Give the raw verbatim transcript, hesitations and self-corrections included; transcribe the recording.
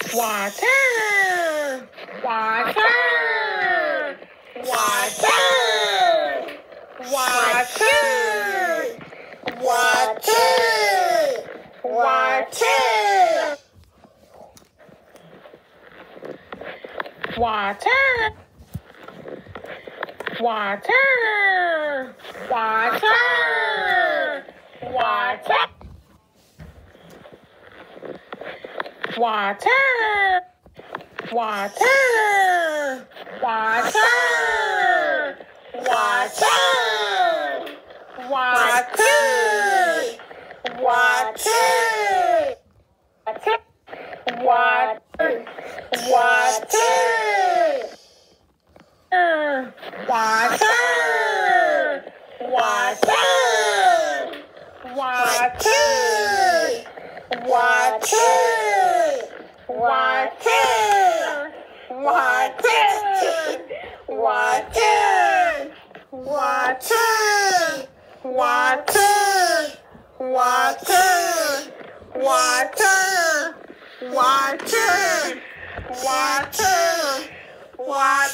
Water, water, water, water, water, water, water, water, water, water. Water, water, water, water, water, water, water, water, water, water, water, water. Water, water, water, water, water, water, water, water, water, water.